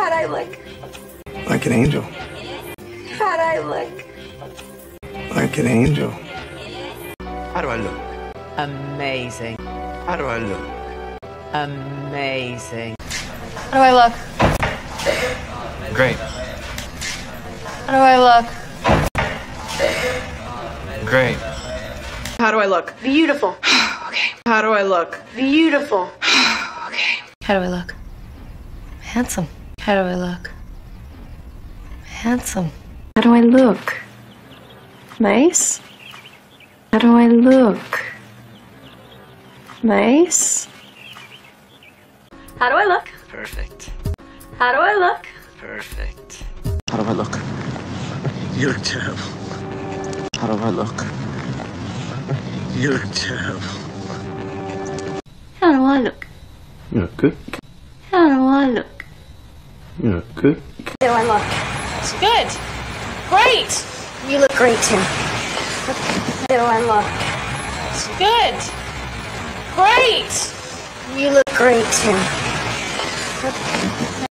How'd I look? Like an angel. How'd I look? Like an angel. How do I look? Amazing. How do I look? Amazing. How do I look? Great. How do I look? Great. How do I look? Beautiful. Okay. How do I look? Beautiful. Okay. How do I look? Handsome. How do I look? Handsome. How do I look? Nice? How do I look? Nice? How do I look? Perfect. How do I look? Perfect. How do I look? You look terrible. How do I look? You look terrible. How do I look? You look good. How do I look? You look good. How do I look? It's good. Great. You look great too. How do I look? It's good. Great. You look great too.